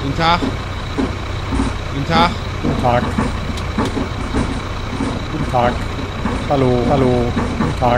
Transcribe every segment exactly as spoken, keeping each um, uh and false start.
Guten Tag. Guten Tag. Guten Tag. Guten Tag. Hallo, hallo. Guten Tag.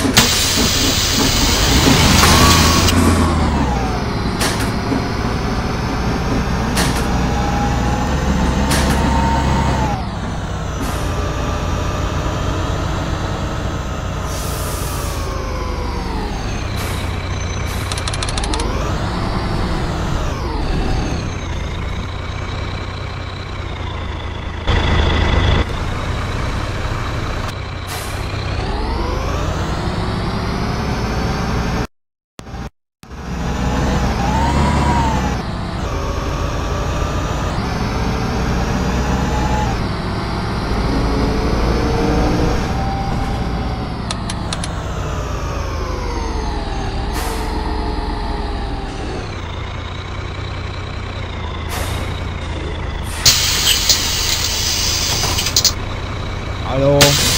Hallo.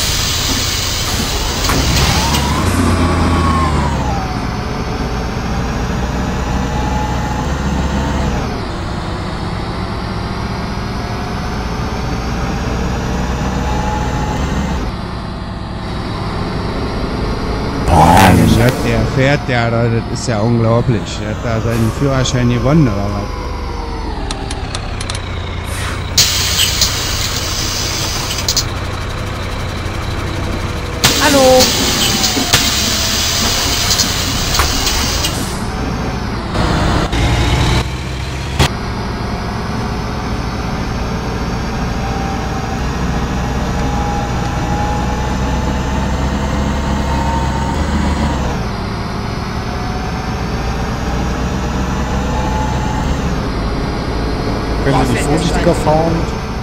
Der fährt ja, das ist ja unglaublich. Der hat da seinen Führerschein gewonnen oder was? Hallo. Können Sie nicht vorsichtiger fahren?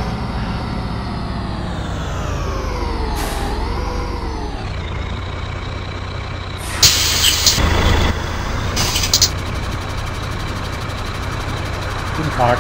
Guten Tag.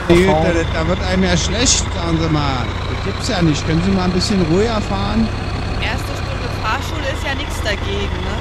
Verfahren. Da wird einem ja schlecht, sagen Sie mal. Das gibt's ja nicht. Können Sie mal ein bisschen ruhiger fahren? Erste Stunde Fahrschule ist ja nichts dagegen, ne?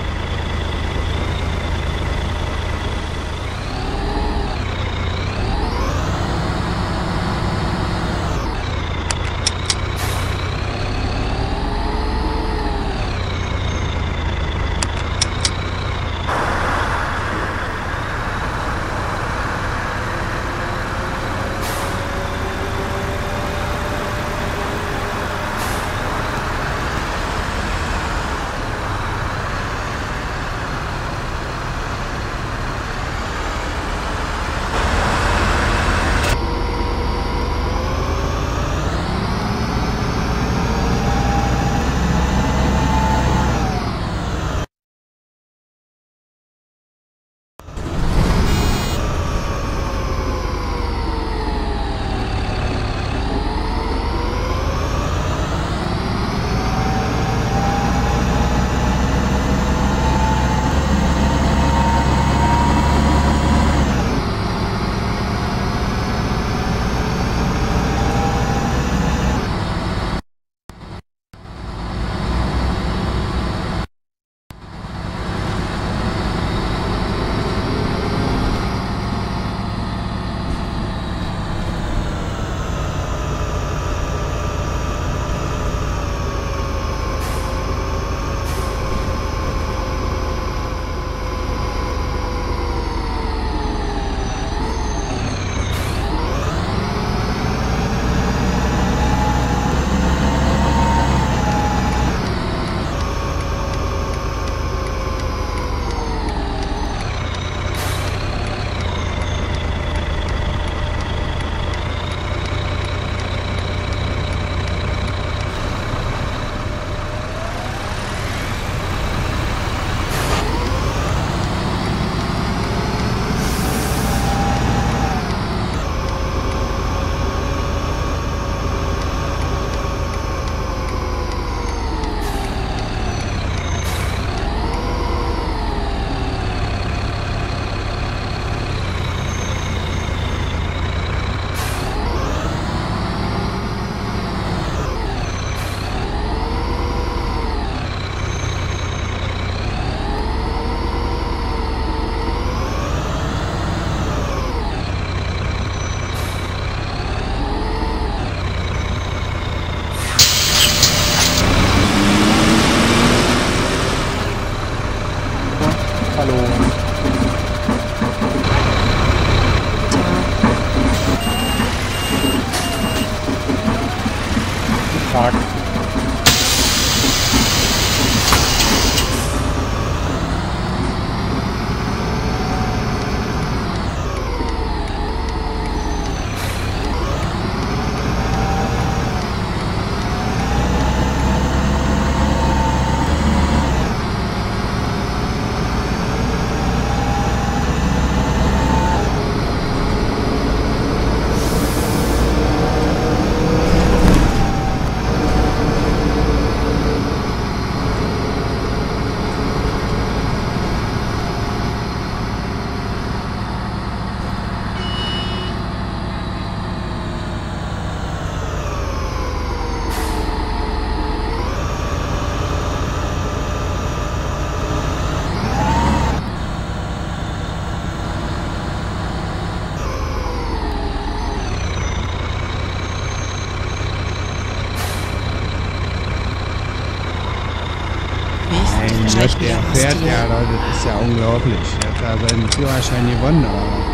Tag. Gott, der fährt ja, Leute, das ist ja unglaublich. Der hat da seinen Führerschein gewonnen, aber.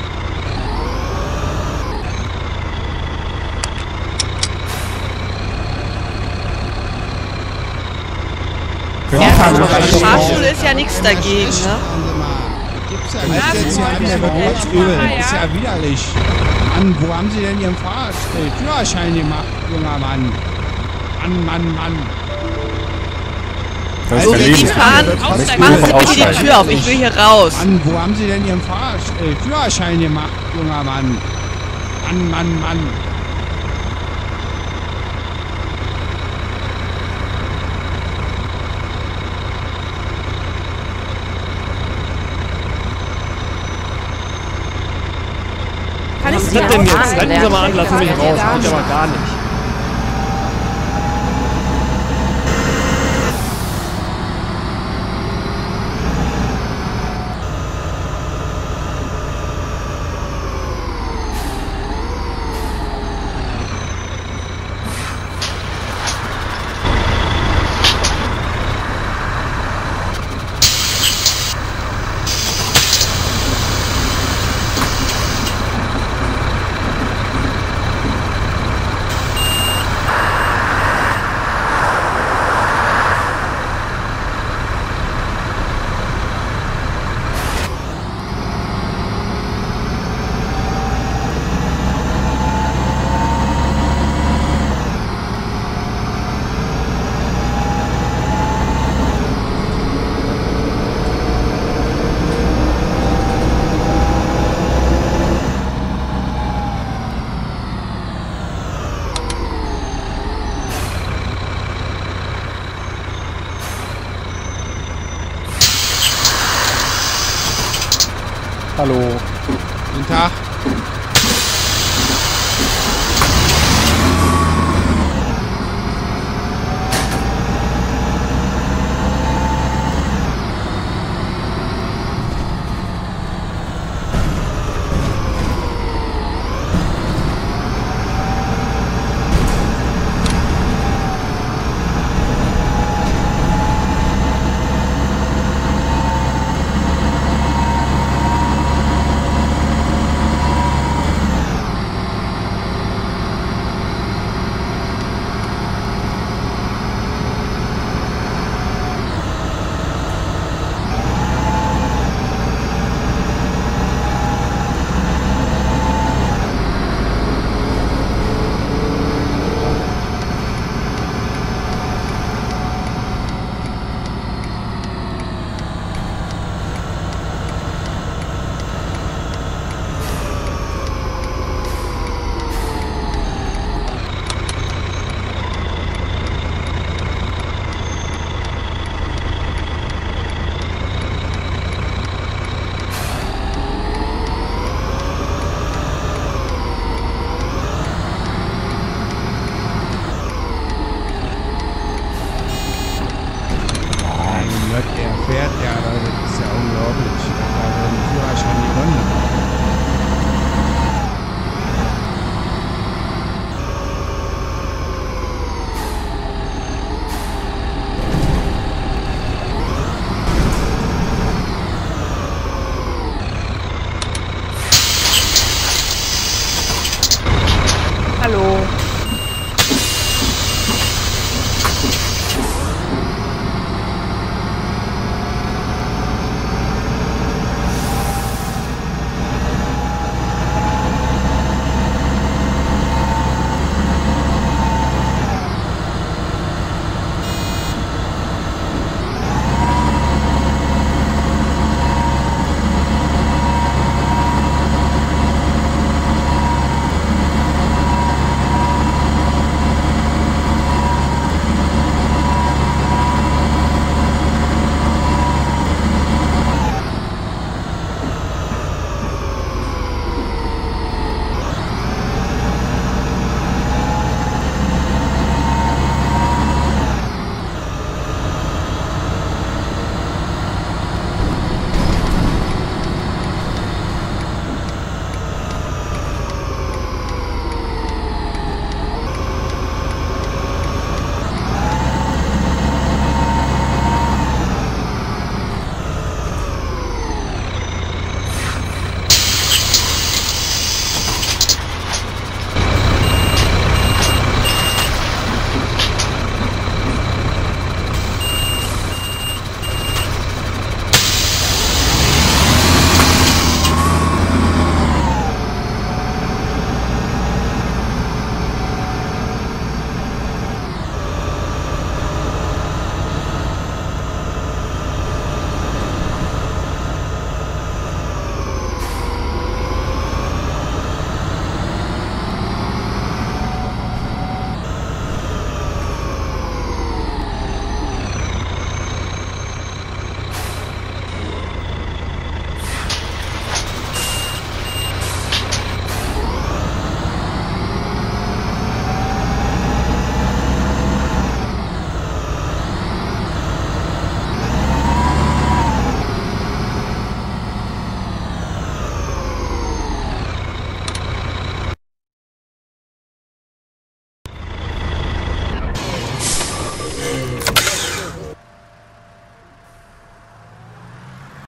Ja, Fahrschule ist ja nichts dagegen, ne? Gibt's ja nicht jetzt hier an, der wird echt übel. Das ist ja widerlich. Mann, wo haben Sie denn Ihren Fahrrad, äh, Führerschein gemacht, junger Mann? Mann, Mann, Mann. So wie die fahren, machen Sie bitte die Tür auf, ich will hier raus. Mann, wo haben Sie denn Ihren Fahrrad, äh, Führerschein gemacht, junger Mann? Mann, Mann, Mann. Kann ich ist das denn jetzt? Halten Sie mal an, lassen mich raus. Das geht aber gar nicht. Hallo. Guten Tag. Der fährt ja, das ist ja unglaublich. Da hat er den Führerschein gewonnen. Hallo.